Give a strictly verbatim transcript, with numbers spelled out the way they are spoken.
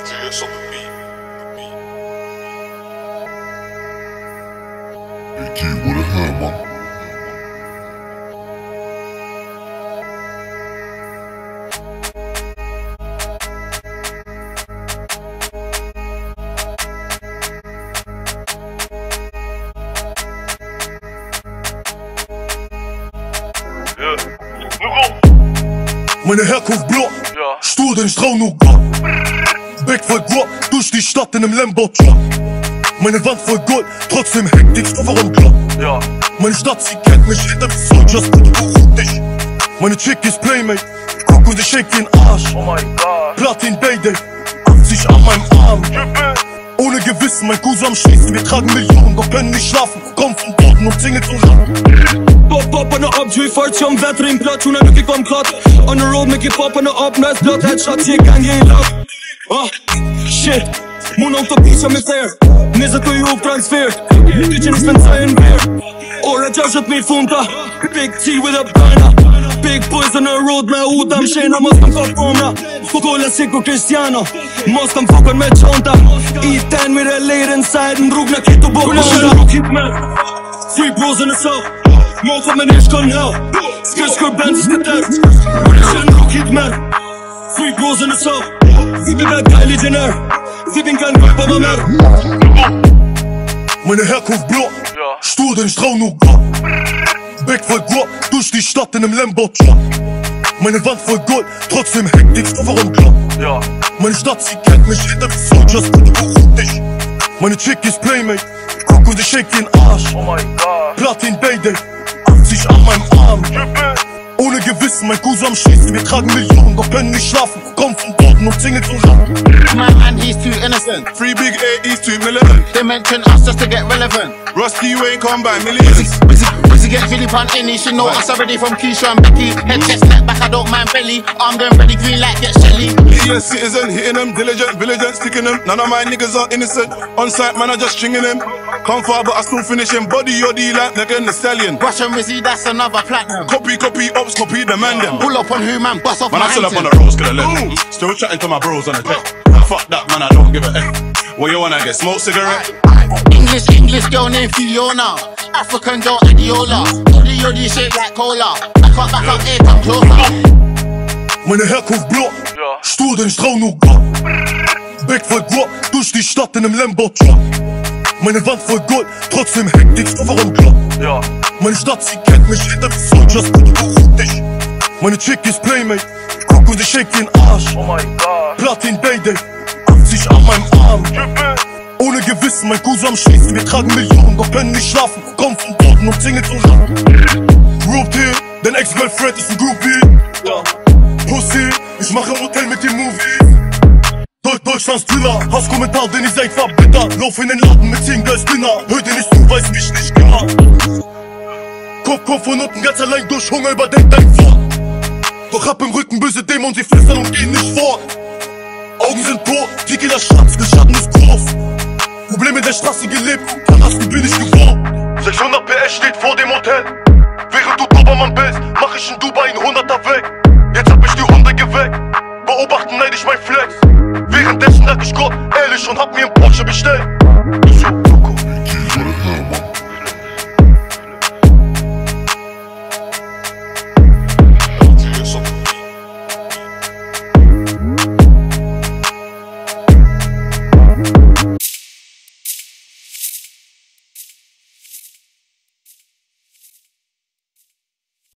G S on the beat. Hey G, what the hell, man? Meine Herkunft blau, ja. Stur, denn ich trau nur Gott. Back voll Guap, durch die Stadt in einem Lambo-Truck. Meine Wand voll Gold, trotzdem Hektik, Stoffer am Glock. Ja. Meine Stadt, sie kennt mich, hinter die Soldiers, gut, gut, dich. Meine Chick ist Playmate, guck und ich shake den Arsch. Oh mein Gott. Platin Day-Day, achtzig an meinem Arm. Ohne Gewissen, mein Cousin am Schießen, wir tragen Millionen, doch können nicht schlafen. Komm vom Boden und singen zu lang. Pop pop on the up, G fights, I'm veteran plot, tuna look if I'm caught. On the road, make it pop on the up, nice blood, headshots, yeah, gang, yeah, love. Ah, shit, mon auf der Beach, I'm fair. Nizza to you, transfer. Kitchen is been saying beer. Or a judge at me, funta. Big T with a banner. Big boys on the road, my hood, I'm shane, I must come fuck from now. Fukola Sicko Cristiano, must come fuck on my chonta. E ten with a lady inside, and Rugna Kito Bogna. Keep man, three bros in the south. Mål for min ish kan hell. Skirskør bands is getert. Kjønn og hitman. Three bros in the south. Sie bin ein geil Legionär. Sie bin kein Rapper mehr. Meine Herkunft blau, Stur, denn ich trau nur Gott. Back voll Guap, durch die Stadt in einem Lambo-Truck. Meine Wand voll Gold, trotzdem Hektik, Stoffer am Glock. Meine Stadt, sie kennt mich, hinter die Soldiers, gut, gut, dich. Meine Chick ist Playmate, guck und ich shake den Arsch. Oh mein Gott. Platin Day-Day, achtzig an meinem Arm. Ohne Gewissen, mein Cousin am Schießen, wir tragen Millionen, doch können nicht schlafen. Komm vom Boden und singen zu lang. My man, he's too innocent. Free Big A, he's too militant. They mention us just to get relevant. Rusty, you ain't come by millions. Busy, busy, busy get Philip on any. She know us already from Keisha and Becky. Head check, snap back, I don't mind belly. Arm them ready, green light, get Shelly. He a citizen, hitting them, diligent, vigilant, sticking them. None of my niggas are innocent. On site, man, I just stringing them. Come far, but I still finish him. Body your D like nigga in the stallion. Rush and Rizzy, that's another platinum. Copy, copy, ops, copy, demand them. Pull up on who, man, bust off man, my I still up on anthem. the roads, could have left. Still chatting to my bros on the deck. Fuck that, man, I don't give a F. What you wanna get, smoke cigarette? English, English girl named Fiona. African girl Adiola. Yoddy yoddy shake like cola. Back up, back up, here, come closer. Meine Herkunft blau, Stur, denn ich trau nur Gott. Back voll Guap, durch die Stadt in einem Lambo-Truck. Meine Wand voll Gold, trotzdem Hektik, Stoffer am Glock. Meine Stadt, sie kennt mich, hinter die Soldiers, gut, gut, dich. Meine Chick ist Playmate, guck und ich shake den Arsch. Oh mein Gott. Platin Day-Day, achtzig an meinem Arm. Ohne Gewissen, mein Cousin am Schießen, wir tragen Millionen, doch können nicht schlafen. Komm vom Boden und singen zu lang. Roped hier, dein Ex-Girlfriend ist ein Groupie. Pussy, ich mache im Hotel mit dem Movie. Deutschlands Thriller, Hasskommentar, denn ihr seid verbittert. Lauf in den Laden mit zehn Girls Dinner. Hör dir nicht zu, weiß mich nicht genau. Kopf, Kopf von unten, ganz allein durch Hunger, überdenk dein Wort. Doch hab im Rücken böse Dämonen, sie flüstern und gehen nicht fort. Augen sind tot, Tequila Schatz, der Schatten ist groß. Probleme der Straße gelebt, Palasten bin ich geworden. sechshundert P S steht vor dem Hotel. Während du Dobermann bist, mach ich in Dubai einen Hunderter weg. Jetzt hab ich die Hunde geweckt, beobachten neidisch mein Flex. Währenddessen dank ich Gott ehrlich und hab mir einen Porsche bestellt. So.